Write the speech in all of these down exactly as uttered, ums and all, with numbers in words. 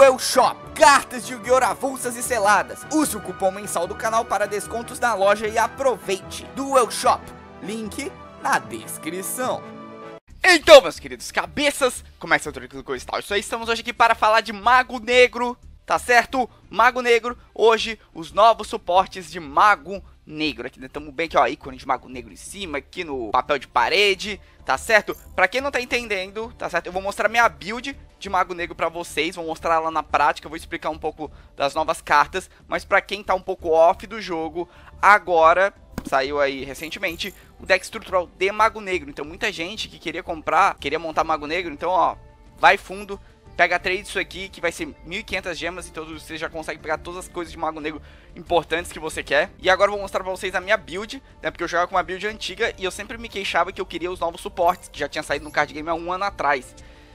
Duel Shop, cartas de Yu-Gi-Oh! Avulsas e seladas. Use o cupom mensal do canal para descontos na loja e aproveite. Duel Shop, link na descrição. Então, meus queridos cabeças, começa o Truque do Cristal. Isso aí, estamos hoje aqui para falar de Mago Negro, tá certo? Mago Negro, hoje os novos suportes de Mago Negro. Aqui estamos bem aqui, ó, ícone de Mago Negro em cima, aqui no papel de parede, tá certo? Pra quem não tá entendendo, tá certo? Eu vou mostrar minha build de Mago Negro pra vocês, vou mostrar ela na prática, vou explicar um pouco das novas cartas, mas pra quem tá um pouco off do jogo, agora saiu aí recentemente o deck estrutural de Mago Negro. Então muita gente que queria comprar, queria montar Mago Negro, então ó, vai fundo, pega trade disso aqui, que vai ser mil e quinhentas gemas, então você já consegue pegar todas as coisas de Mago Negro importantes que você quer. E agora eu vou mostrar pra vocês a minha build, né, porque eu jogava com uma build antiga e eu sempre me queixava que eu queria os novos suportes, que já tinha saído no card game há um ano atrás.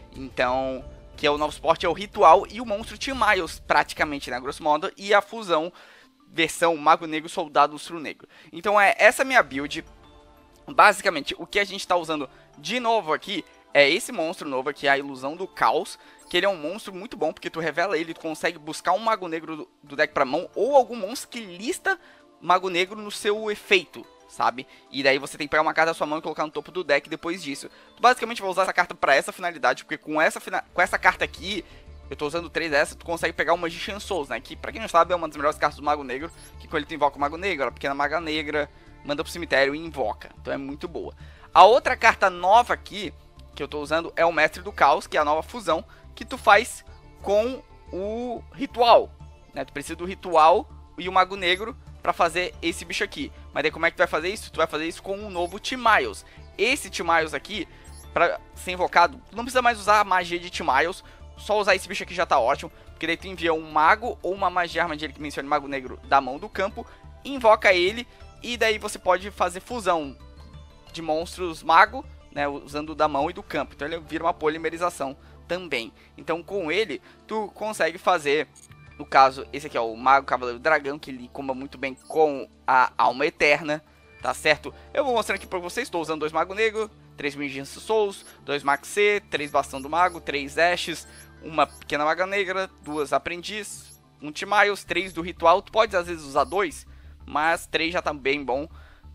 Então, que é o novo suporte, é o Ritual e o Monstro T-Miles, praticamente, né, grosso modo, e a fusão versão Mago Negro Soldado Lustro Negro. Então é essa minha build. Basicamente, o que a gente tá usando de novo aqui é esse monstro novo aqui, a Ilusão do Caos, que ele é um monstro muito bom, porque tu revela ele, tu consegue buscar um Mago Negro do, do deck pra mão, ou algum monstro que lista Mago Negro no seu efeito, sabe? E daí você tem que pegar uma carta da sua mão e colocar no topo do deck depois disso. Tu basicamente vai usar essa carta pra essa finalidade, porque com essa, com essa carta aqui, eu tô usando três dessas, tu consegue pegar o Magician Souls, né? Que, pra quem não sabe, é uma das melhores cartas do Mago Negro, que com ele tu invoca o Mago Negro, a pequena Maga Negra, manda pro cemitério e invoca. Então é muito boa. A outra carta nova aqui, que eu tô usando, é o Mestre do Caos, que é a nova fusão, que tu faz com o Ritual, né? Tu precisa do Ritual e o Mago Negro pra fazer esse bicho aqui. Mas daí como é que tu vai fazer isso? Tu vai fazer isso com o novo T-Miles. Esse T-Miles aqui, pra ser invocado, tu não precisa mais usar a magia de T-Miles, só usar esse bicho aqui já tá ótimo, porque daí tu envia um mago ou uma magia armadilha que mencione Mago Negro da mão do campo, invoca ele, e daí você pode fazer fusão de monstros mago, né, usando da mão e do campo. Então ele vira uma polimerização também. Então com ele, tu consegue fazer, no caso, esse aqui é o Mago Cavaleiro Dragão, que ele comba muito bem com a Alma Eterna, tá certo? Eu vou mostrar aqui pra vocês, estou usando dois Mago Negro, três Magician Souls, dois Max C, três Bastão do Mago, três Ashes, uma pequena Maga Negra, duas Aprendiz, um T-Miles, três do Ritual. Tu pode às vezes usar dois, mas três já tá bem bom.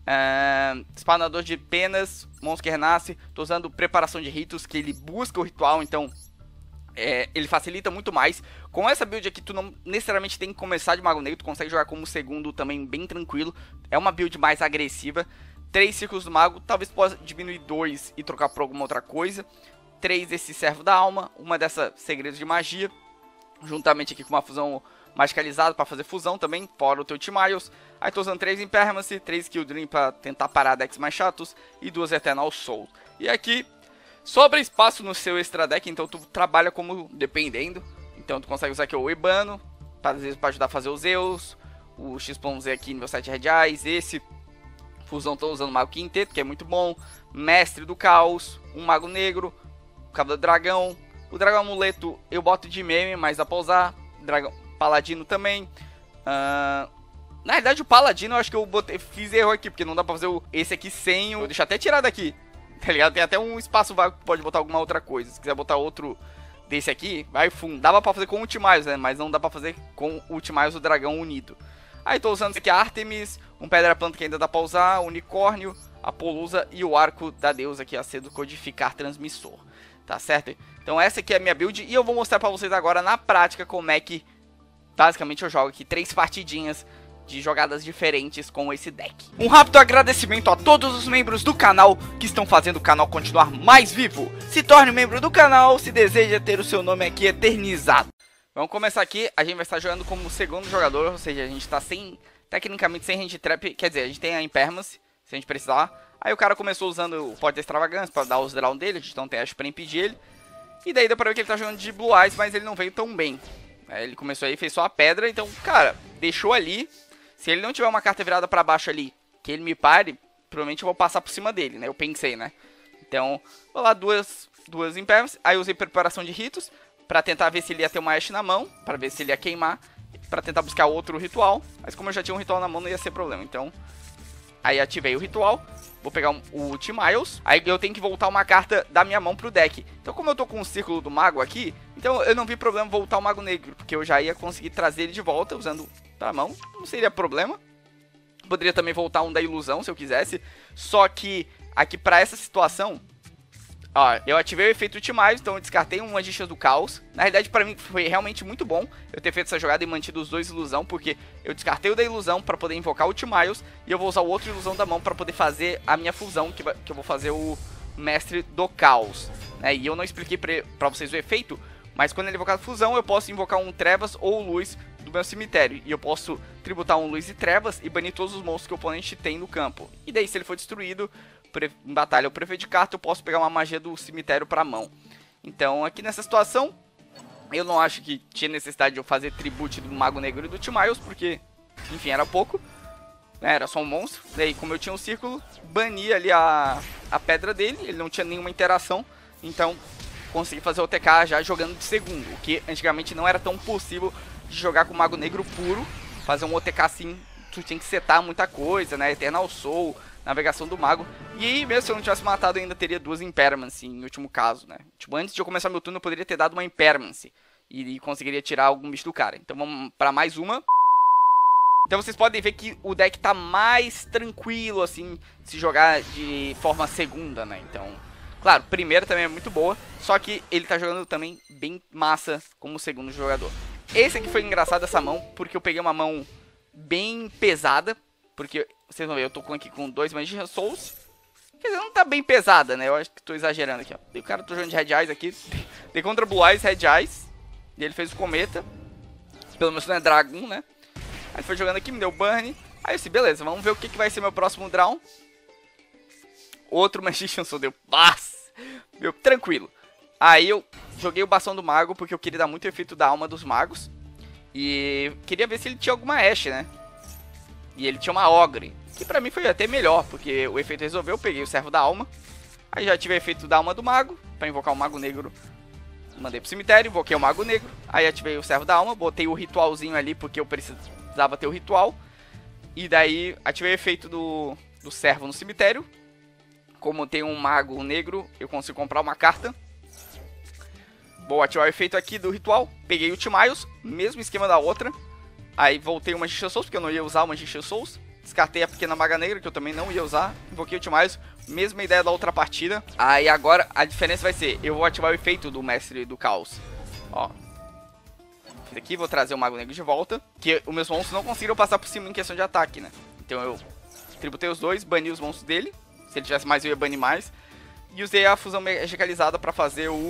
Uh, Espanador de Penas, Monstro que Renasce. Tô usando Preparação de Ritos, que ele busca o Ritual, então é, ele facilita muito mais. Com essa build aqui tu não necessariamente tem que começar de Mago Negro, tu consegue jogar como segundo também bem tranquilo. É uma build mais agressiva. Três Círculos do Mago, talvez possa diminuir dois e trocar por alguma outra coisa. Três desse Servo da Alma, uma dessa Segredos de Magia, juntamente aqui com uma fusão magicalizada para fazer fusão também, fora o teu T-Miles. Aí tô usando três Impermanence, três Kill Dream para tentar parar decks mais chatos e duas Eternal Soul. E aqui sobra espaço no seu extra deck, então tu trabalha como dependendo. Então tu consegue usar aqui o Ebano, para às vezes para ajudar a fazer os Zeus, o X P Z aqui nível sete Red Eyes, esse fusão tô usando o Mago Quinteto, que é muito bom, Mestre do Caos, um Mago Negro, Cavaleiro Dragão, o Dragão Amuleto eu boto de meme, mas dá pra usar, Dragão Paladino também. Uh, na verdade o Paladino eu acho que eu botei, fiz erro aqui, porque não dá pra fazer o, esse aqui sem o... Vou deixar até tirar daqui, tá ligado? Tem até um espaço vago que pode botar alguma outra coisa. Se quiser botar outro desse aqui, vai fundo. Dava pra fazer com o T-Miles, né? Mas não dá pra fazer com o T-Miles o Dragão unido. Aí tô usando esse aqui, Artemis, um Pedra Planta que ainda dá pra usar, Unicórnio, a Polusa e o Arco da Deusa aqui, a ser do Codificar Transmissor. Tá certo? Então essa aqui é a minha build e eu vou mostrar pra vocês agora na prática como é que basicamente eu jogo aqui três partidinhas de jogadas diferentes com esse deck. Um rápido agradecimento a todos os membros do canal que estão fazendo o canal continuar mais vivo. Se torne membro do canal se deseja ter o seu nome aqui eternizado. Vamos começar aqui, a gente vai estar jogando como segundo jogador, ou seja, a gente está sem, tecnicamente sem hand trap, quer dizer, a gente tem a Impermanence, se a gente precisar. Aí o cara começou usando o Poder da Extravagância para dar os draw dele, a gente não tem acho para impedir ele. E daí deu pra ver que ele tá jogando de Blue Eyes, mas ele não veio tão bem. Aí ele começou aí, fez só a pedra, então, cara, deixou ali. Se ele não tiver uma carta virada pra baixo ali, que ele me pare, provavelmente eu vou passar por cima dele, né? Eu pensei, né? Então, vou lá, duas, duas Impermanence. Aí eu usei Preparação de Ritos pra tentar ver se ele ia ter uma Ash na mão, pra ver se ele ia queimar, pra tentar buscar outro ritual. Mas como eu já tinha um ritual na mão, não ia ser problema, então... Aí ativei o ritual, vou pegar um, o T-Miles, aí eu tenho que voltar uma carta da minha mão pro deck. Então como eu tô com o círculo do mago aqui, então eu não vi problema voltar o mago negro, porque eu já ia conseguir trazer ele de volta usando pra mão, não seria problema. Poderia também voltar um da ilusão se eu quisesse, só que aqui pra essa situação, ó, eu ativei o efeito T-Miles, então eu descartei um Magicians do Caos. Na realidade, pra mim, foi realmente muito bom eu ter feito essa jogada e mantido os dois ilusão, porque eu descartei o da ilusão pra poder invocar o T-Miles, e eu vou usar o outro ilusão da mão pra poder fazer a minha fusão, que, vai, que eu vou fazer o Mestre do Caos. Né? E eu não expliquei pra, pra vocês o efeito, mas quando ele invocar a fusão, eu posso invocar um Trevas ou Luz do meu cemitério. E eu posso tributar um Luz e Trevas e banir todos os monstros que o oponente tem no campo. E daí, se ele for destruído em batalha ou prefeito de carta, eu posso pegar uma magia do cemitério pra mão. Então, aqui nessa situação, eu não acho que tinha necessidade de eu fazer tribute do Mago Negro e do T-Miles, porque, enfim, era pouco. Né, era só um monstro. Daí, como eu tinha um círculo, bani ali a, a pedra dele, ele não tinha nenhuma interação. Então, consegui fazer o T K já jogando de segundo, o que antigamente não era tão possível de jogar com o Mago Negro puro. Fazer um O T K assim, tu tinha que setar muita coisa, né, Eternal Soul, navegação do mago. E aí, mesmo se eu não tivesse matado, eu ainda teria duas Impermanence em último caso, né. Tipo, antes de eu começar meu turno, eu poderia ter dado uma Impermanence e, e conseguiria tirar algum bicho do cara. Então vamos pra mais uma. Então vocês podem ver que o deck tá mais tranquilo, assim, se jogar de forma segunda, né. Então, claro, primeira também é muito boa, só que ele tá jogando também bem massa como segundo jogador. Esse aqui foi engraçado, essa mão, porque eu peguei uma mão bem pesada, porque vocês vão ver, eu tô aqui com dois Magician Souls. Quer dizer, não tá bem pesada, né? Eu acho que tô exagerando aqui, ó. E o cara tô jogando de Red Eyes aqui. Dei contra Blue Eyes, Red Eyes. E ele fez o Cometa. Pelo menos não é Dragon, né? Aí ele foi jogando aqui, me deu Burn. Aí eu disse, beleza, vamos ver o que, que vai ser meu próximo Draw. Outro Magician Soul deu paz. Meu, tranquilo. Aí eu joguei o Bastão do Mago, porque eu queria dar muito efeito da alma dos magos. E queria ver se ele tinha alguma Ashe, né? E ele tinha uma Ogre, que pra mim foi até melhor, porque o efeito resolveu, eu peguei o Servo da Alma. Aí já tive o efeito da Alma do Mago, pra invocar o Mago Negro. Mandei pro cemitério, invoquei o Mago Negro. Aí ativei o Servo da Alma, botei o ritualzinho ali, porque eu precisava ter o ritual. E daí ativei o efeito do, do Servo no cemitério. Como tem um Mago Negro, eu consigo comprar uma carta. Vou ativar o efeito aqui do ritual. Peguei o T-Miles, mesmo esquema da outra. Aí voltei o Magician Souls, porque eu não ia usar o Magician Souls. Descartei a pequena Maga Negra, que eu também não ia usar. Invoquei o T-Miles, mesma ideia da outra partida. Aí agora a diferença vai ser, eu vou ativar o efeito do Mestre do Caos. Ó. Fiz aqui, vou trazer o Mago Negro de volta. Que os meus monstros não conseguiram passar por cima em questão de ataque, né? Então eu tributei os dois, bani os monstros dele. Se ele tivesse mais, eu ia banir mais. E usei a fusão magicalizada pra fazer o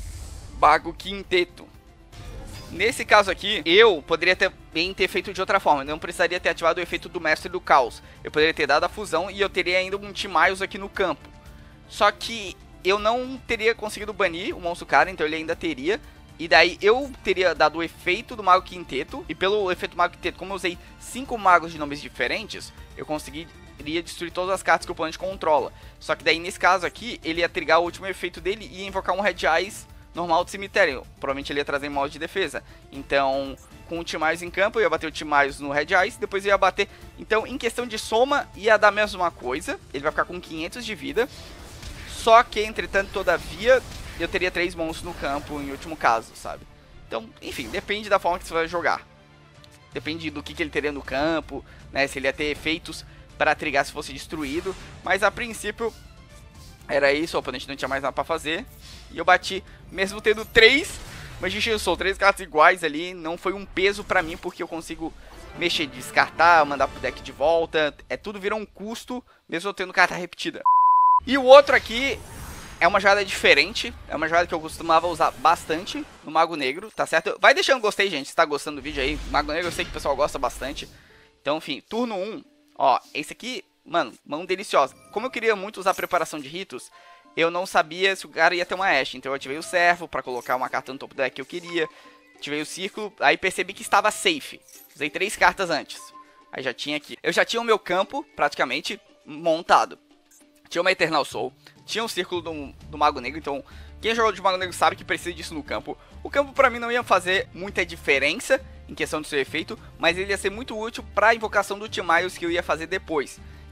Mago Quinteto. Nesse caso aqui, eu poderia também ter feito de outra forma. Eu não precisaria ter ativado o efeito do Mestre do Caos. Eu poderia ter dado a fusão e eu teria ainda um T-Miles aqui no campo. Só que eu não teria conseguido banir o monstro cara, então ele ainda teria. E daí eu teria dado o efeito do Mago Quinteto. E pelo efeito do Mago Quinteto, como eu usei cinco magos de nomes diferentes, eu conseguiria destruir todas as cartas que o oponente controla. Só que daí nesse caso aqui, ele ia trigar o último efeito dele e ia invocar um Red Eyes normal do cemitério. Provavelmente ele ia trazer em modo de defesa. Então, com o T-Miles em campo, eu ia bater o T-Miles no Red Eyes, depois eu ia bater. Então, em questão de soma, ia dar a mesma coisa. Ele vai ficar com quinhentos de vida. Só que, entretanto, todavia, eu teria três monstros no campo em último caso, sabe? Então, enfim, depende da forma que você vai jogar. Depende do que, que ele teria no campo, né? Se ele ia ter efeitos para trigar se fosse destruído. Mas, a princípio, era isso. O oponente não tinha mais nada para fazer. E eu bati, mesmo tendo três Magician Soul, três cartas iguais ali, não foi um peso pra mim, porque eu consigo mexer, descartar, mandar pro deck de volta, é tudo vira um custo, mesmo eu tendo carta repetida. E o outro aqui é uma jogada diferente, é uma jogada que eu costumava usar bastante no Mago Negro, tá certo? Vai deixando gostei, gente, se tá gostando do vídeo aí, Mago Negro eu sei que o pessoal gosta bastante. Então, enfim, turno um, ó, esse aqui, mano, mão deliciosa. Como eu queria muito usar preparação de ritos, eu não sabia se o cara ia ter uma Ashe, então eu ativei o Servo pra colocar uma carta no topo do deck que eu queria. Ativei o Círculo, aí percebi que estava safe. Usei três cartas antes. Aí já tinha aqui. Eu já tinha o meu campo, praticamente, montado. Tinha uma Eternal Soul, tinha um Círculo do, do Mago Negro, então quem jogou de Mago Negro sabe que precisa disso no campo. O campo pra mim não ia fazer muita diferença em questão do seu efeito, mas ele ia ser muito útil pra invocação do T-Miles que eu ia fazer depois.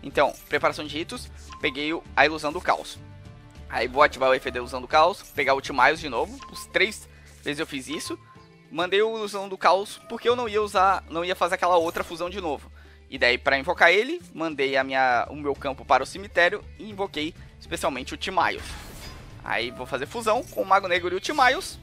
Então, preparação de ritos, peguei a ilusão do caos. Aí vou ativar o efeito da ilusão do caos, pegar o Ultimiles de novo, os três vezes eu fiz isso. Mandei o ilusão do caos porque eu não ia usar, não ia fazer aquela outra fusão de novo. E daí para invocar ele, mandei a minha, o meu campo para o cemitério e invoquei especialmente o Ultimiles. Aí vou fazer fusão com o Mago Negro e o Ultimiles.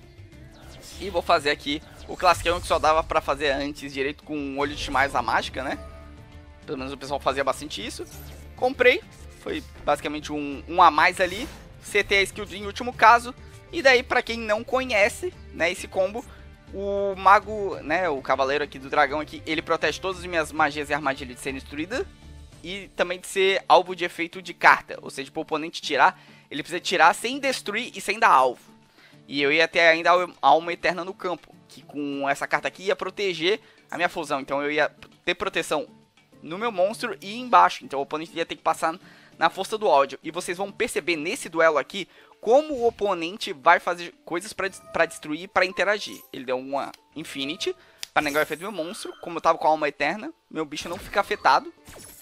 E vou fazer aqui o classicão que só dava pra fazer antes direito com um olho de Ultimiles a mágica, né? Pelo menos o pessoal fazia bastante isso. Comprei, foi basicamente um, um a mais ali. Setei a skill em último caso. E daí, pra quem não conhece, né, esse combo, o mago, né, o cavaleiro aqui do dragão aqui, ele protege todas as minhas magias e armadilhas de serem destruídas. E também de ser alvo de efeito de carta. Ou seja, para o oponente tirar, ele precisa tirar sem destruir e sem dar alvo. E eu ia ter ainda a alma eterna no campo, que com essa carta aqui ia proteger a minha fusão. Então eu ia ter proteção no meu monstro e embaixo. Então o oponente ia ter que passar na força do ódio. E vocês vão perceber nesse duelo aqui como o oponente vai fazer coisas para destruir e para interagir. Ele deu uma Infinity para negar o efeito do meu monstro. Como eu tava com a alma eterna, meu bicho não fica afetado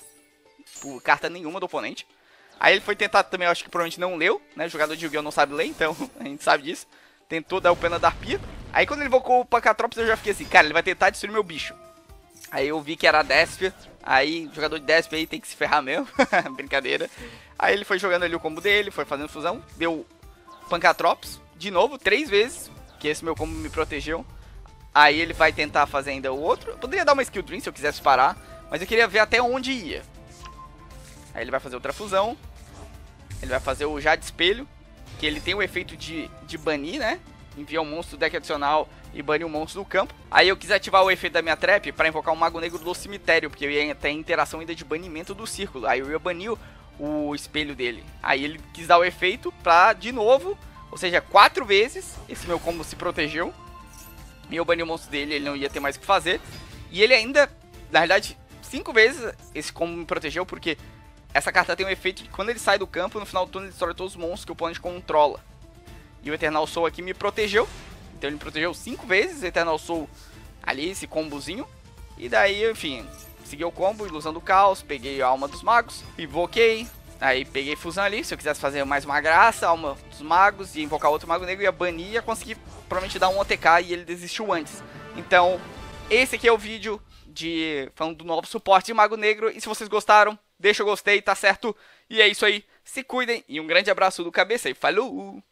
por carta nenhuma do oponente. Aí ele foi tentar também, eu acho que provavelmente não leu, né? O jogador de Yu-Gi-Oh! Não sabe ler, então a gente sabe disso. Tentou dar o pena da arpia. Aí quando ele invocou o Pancatrops, eu já fiquei assim, cara, ele vai tentar destruir meu bicho. Aí eu vi que era a Déspia. Aí o jogador de Déspia aí tem que se ferrar mesmo. Brincadeira. Aí ele foi jogando ali o combo dele, foi fazendo fusão. Deu Pancatrops de novo, três vezes. Que esse meu combo me protegeu. Aí ele vai tentar fazer ainda o outro. Eu poderia dar uma skill dream se eu quisesse parar. Mas eu queria ver até onde ia. Aí ele vai fazer outra fusão. Ele vai fazer o Jade Espelho, que ele tem o efeito de, de banir, né? Enviar um monstro do deck adicional e banir um monstro do campo. Aí eu quis ativar o efeito da minha trap para invocar um Mago Negro do cemitério, porque eu ia ter interação ainda de banimento do círculo. Aí eu ia banir o, o espelho dele. Aí ele quis dar o efeito pra, de novo, ou seja, quatro vezes, esse meu combo se protegeu. E eu bani o monstro dele, ele não ia ter mais o que fazer. E ele ainda, na verdade, cinco vezes esse combo me protegeu, porque essa carta tem um efeito de que quando ele sai do campo, no final do turno ele destrói todos os monstros que o oponente controla. E o Eternal Soul aqui me protegeu. Então ele me protegeu cinco vezes, Eternal Soul ali, esse combozinho. E daí, enfim, segui o combo, Ilusão do Caos, peguei a Alma dos Magos, invoquei. Aí peguei fusão ali, se eu quisesse fazer mais uma graça, Alma dos Magos, e invocar outro Mago Negro, ia banir e ia conseguir provavelmente dar um O T K e ele desistiu antes. Então, esse aqui é o vídeo de falando do novo suporte de Mago Negro. E se vocês gostaram, deixa o gostei, tá certo? E é isso aí, se cuidem e um grande abraço do Cabeça e falou!